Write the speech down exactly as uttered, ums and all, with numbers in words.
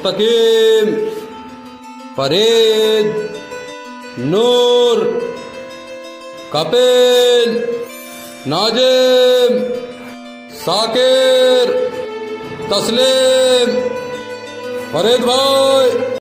मुस्तकीम, फरीद, नूर, कपिल, नाजिम, साकिर, तस्लीम, फरीद भाई।